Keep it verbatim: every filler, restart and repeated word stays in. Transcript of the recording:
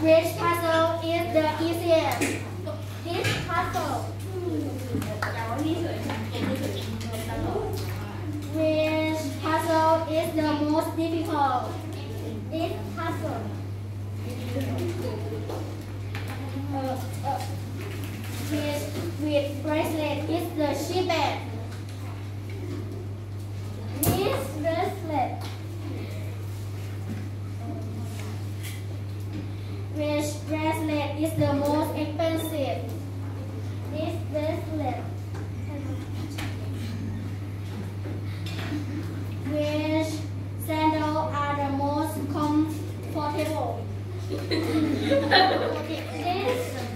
Which puzzle is the easiest? This puzzle. Which puzzle is the most difficult? This puzzle. Uh, uh, which, which bracelet is the cheapest? This bracelet. Which bracelet is the most expensive? This bracelet. Which sandals are the most comfortable? This